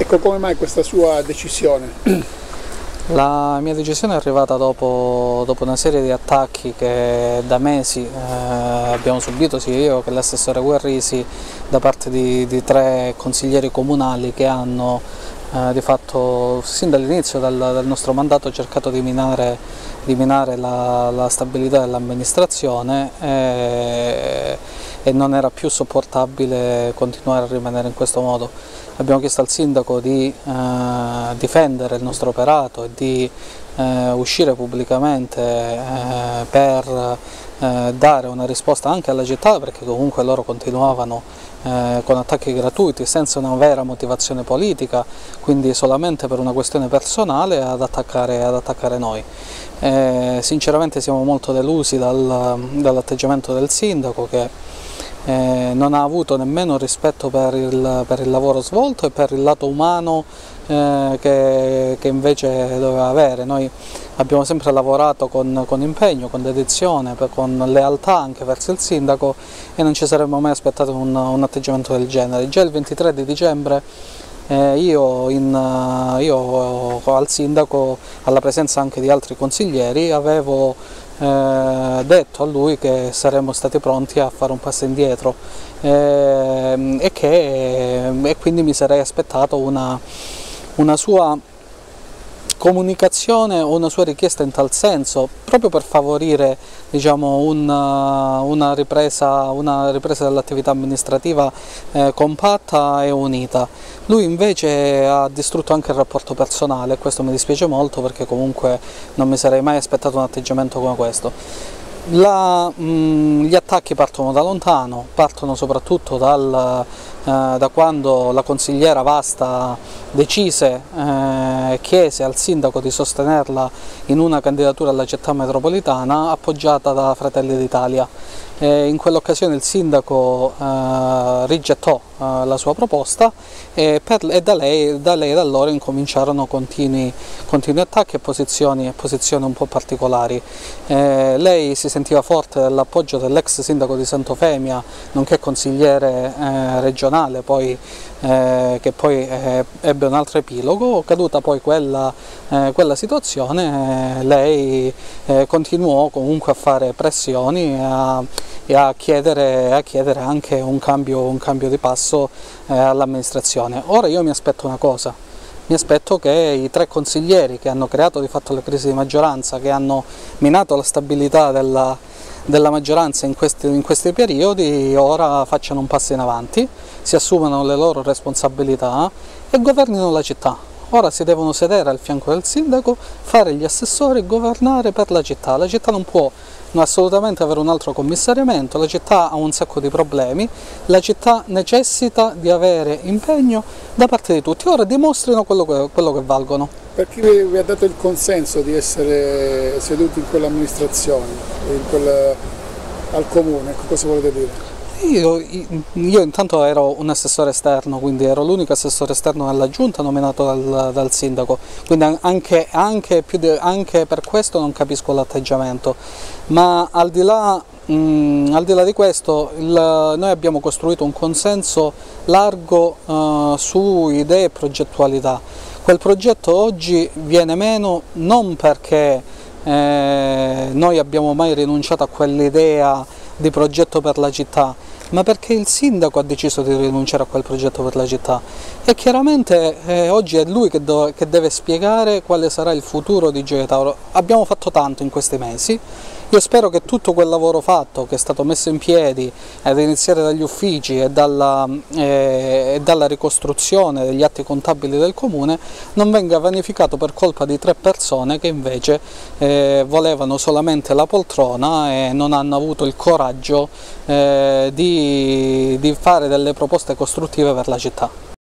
Ecco, come mai questa sua decisione? La mia decisione è arrivata dopo una serie di attacchi che da mesi abbiamo subito, sia io che l'assessore Guerrisi, da parte di 3 consiglieri comunali che hanno di fatto sin dall'inizio del nostro mandato cercato di minare la stabilità dell'amministrazione e non era più sopportabile continuare a rimanere in questo modo. Abbiamo chiesto al sindaco di difendere il nostro operato e di uscire pubblicamente per dare una risposta anche alla città, perché comunque loro continuavano con attacchi gratuiti senza una vera motivazione politica, quindi solamente per una questione personale ad attaccare noi. Sinceramente siamo molto delusi dall'atteggiamento del sindaco, che non ha avuto nemmeno rispetto per il lavoro svolto e per il lato umano che invece doveva avere. Noi abbiamo sempre lavorato con impegno, con dedizione, con lealtà anche verso il sindaco e non ci saremmo mai aspettato un atteggiamento del genere. Già il 23 di dicembre io al sindaco, alla presenza anche di altri consiglieri, avevo detto a lui che saremmo stati pronti a fare un passo indietro e quindi mi sarei aspettato una sua comunicazione o una sua richiesta in tal senso, proprio per favorire, diciamo, una ripresa dell'attività amministrativa compatta e unita. Lui invece ha distrutto anche il rapporto personale e questo mi dispiace molto, perché comunque non mi sarei mai aspettato un atteggiamento come questo. Gli attacchi partono da lontano, partono soprattutto da quando la consigliera Vasta decise e chiese al sindaco di sostenerla in una candidatura alla città metropolitana appoggiata da Fratelli d'Italia. In quell'occasione il sindaco rigettò la sua proposta e da allora incominciarono continui attacchi e posizioni un po' particolari. Lei si sentiva forte dell'appoggio dell'ex sindaco di Sant'Eufemia, nonché consigliere regionale, che poi ebbe un altro epilogo. Caduta poi quella situazione, lei continuò comunque a fare pressioni e a chiedere anche un cambio di passo all'amministrazione. Ora io mi aspetto una cosa. Mi aspetto che i 3 consiglieri che hanno creato di fatto le crisi di maggioranza, che hanno minato la stabilità della maggioranza in questi periodi, ora facciano un passo in avanti, si assumano le loro responsabilità e governino la città. Ora si devono sedere al fianco del sindaco, fare gli assessori e governare per la città. La città non può assolutamente avere un altro commissariamento, la città ha un sacco di problemi, la città necessita di avere impegno da parte di tutti. Ora dimostrino quello che valgono. Per chi vi ha dato il consenso di essere seduti in quell'amministrazione, al comune, cosa volete dire? Io intanto ero un assessore esterno, quindi ero l'unico assessore esterno della giunta nominato dal sindaco, quindi anche per questo non capisco l'atteggiamento, ma al di là di questo noi abbiamo costruito un consenso largo su idee e progettualità. Quel progetto oggi viene meno non perché noi abbiamo mai rinunciato a quell'idea di progetto per la città, ma perché il sindaco ha deciso di rinunciare a quel progetto per la città e chiaramente oggi è lui che deve spiegare quale sarà il futuro di Gioia Tauro. Abbiamo fatto tanto in questi mesi, io spero che tutto quel lavoro fatto, che è stato messo in piedi ad iniziare dagli uffici e dalla ricostruzione degli atti contabili del comune, non venga vanificato per colpa di 3 persone che invece volevano solamente la poltrona e non hanno avuto il coraggio di fare delle proposte costruttive per la città.